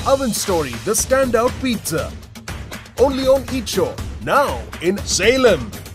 Oven Story, the standout pizza. Only on EatSure, now in Salem.